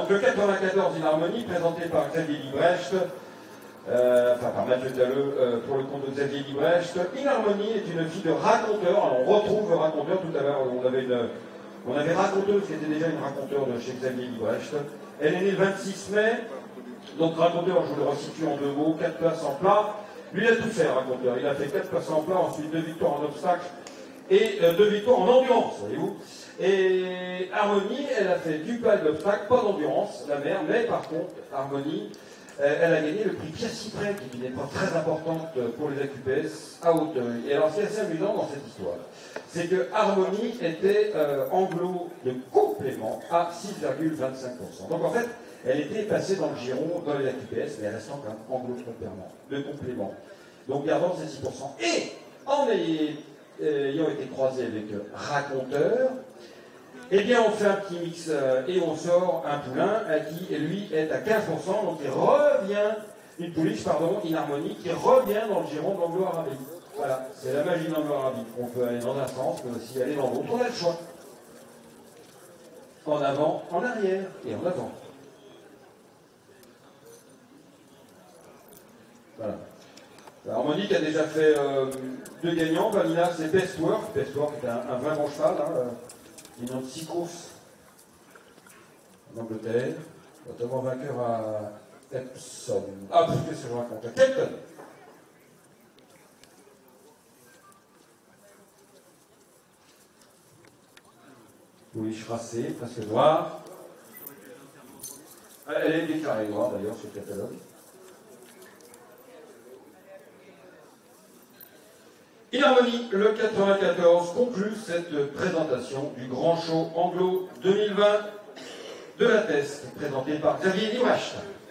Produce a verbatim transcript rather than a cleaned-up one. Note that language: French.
Donc le quatre-vingt-quatorze Inharmonie, présenté par Xavier Liebrecht, euh, enfin par Mathieu Talleux, euh, pour le compte de Xavier Liebrecht. Inharmonie est une fille de raconteur. Alors on retrouve le raconteur tout à l'heure, on avait une... On avait raconteuse qui était déjà une raconteur de chez Xavier Liebrecht. Elle est née le vingt-six mai, donc raconteur, je vous le resitue en deux mots, quatre places en plat. Lui, il a tout fait, raconteur. Il a fait quatre places en plat, ensuite deux victoires en obstacle et euh, deux victoires en endurance, voyez-vous. Et Harmonie, elle a fait du plat de l'obstacle, pas d'endurance, la mère, mais par contre, Harmonie, euh, elle a gagné le prix Pierre Cyprès, qui est une épreuve très importante pour les A Q P S à Hauteuil. Et alors, ce qui est assez amusant dans cette histoire, c'est que Harmonie était euh, anglo de complément à six virgule vingt-cinq pour cent. Donc en fait, elle était passée dans le giron dans les A Q P S, mais restant quand même anglo de complément. De complément. Donc gardant ces six pour cent. Et en ayant été croisé avec raconteur, eh bien on fait un petit mix euh, et on sort un poulain à qui lui est à quinze pour cent, donc il revient, une pouliche, pardon, Inharmonie, qui revient dans le giron d'anglo-arabie. Voilà, c'est la magie d'anglo-arabie. On peut aller dans un sens, mais aussi aller dans l'autre. On a le choix. En avant, en arrière et en avant. Voilà. Harmonie qui a déjà fait euh, deux gagnants. Vanilla, c'est Best Work. Best Work est un, un vrai bon cheval. Hein, euh, il a six courses en Angleterre. Notamment vainqueur à Epsom. Ah, qu'est-ce que je raconte? Kelton. Pouliche racée, presque noire. Elle est déclarée noire d'ailleurs sur le catalogue. Inharmonie, le quatre-vingt-quatorze, conclut cette présentation du Grand Show Anglo deux mille vingt de la Teste, présenté par Xavier Liebrecht.